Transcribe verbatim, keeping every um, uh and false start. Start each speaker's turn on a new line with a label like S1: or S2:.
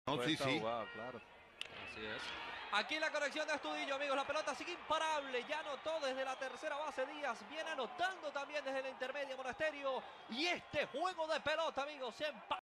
S1: No, sí, sí.
S2: Jugada, claro.
S3: Así es. Aquí la conexión de Astudillo, amigos. La pelota sigue imparable. Ya anotó desde la tercera base Díaz. Viene anotando también desde la intermedia Monasterio. Y este juego de pelota, amigos, se empata.